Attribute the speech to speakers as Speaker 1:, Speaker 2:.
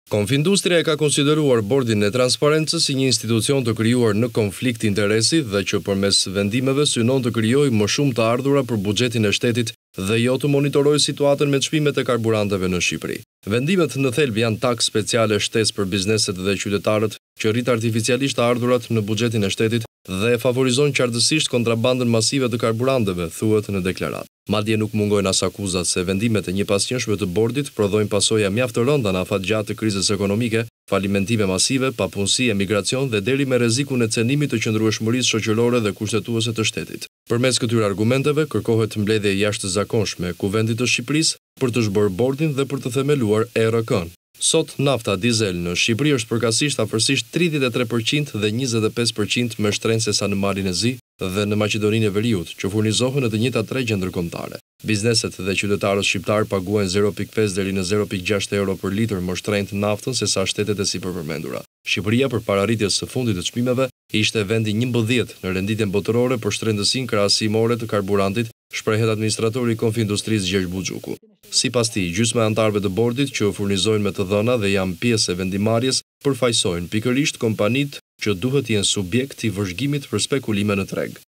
Speaker 1: Confindustria e ka konsideruar Bordin e Transparencës si një institucion të krijuar në konflikt interesi dhe që përmes vendimeve synon të krijojë më shumë të ardhura për buxhetin e shtetit dhe jo të monitorojë situatën me çmimet e karburanteve në Shqipëri. Vendimet në thelb janë takë speciale shtesë për bizneset dhe qytetarët që rrit artificialisht të ardhurat në buxhetin e shtetit dhe favorizon qartësisht kontrabandën masive të karburanteve, thuhet në deklaratë. Madje nuk mungojnë as akuzat se vendimet e njëpasqyrshme të bordit prodhojnë pasoja mjaft të rënda në afatgjatë të krizës ekonomike, falimentime masive, papunësi, emigracion dhe deri me rrezikun e cenimit të qëndrueshmërisë shoqërore dhe kushtetuese të shtetit. Përmes këtyre argumenteve kërkohet mbledhje jashtëzakonshme e Kuvendit të Shqipërisë për të zhbërë bordin dhe për të themeluar ERK-n. Sot nafta dizel në Shqipëri është përkatësisht afërsisht 33% dhe 25% më shtrenjtë se sa në Malin e Zi dhe në Maqedoninë e Veriut, që furnizohen në të njëjtat tre gjendër kombëtare. Bizneset dhe qytetarët shqiptar paguajnë 0.5 deri në 0.6 euro për litër më shtrenjtë naftën se sa shtetet e sipërpërmendura. Shqipëria përpara rritjes së fundit të çmimeve ishte vendi 11 në renditjen botërore për shtrenjtësinë krahasimore të karburantit, shprehet administratori i Konfindustrisë Gjergj Buxhuku. Sipas tij, gjysma e anëtarëve të bordit që furnizojnë me të dhëna dhe janë pjesë e vendimarrjes përfaqësojnë pikërisht kompanitë që duhet jenë subjekt i vëzhgimit për spekulime në treg.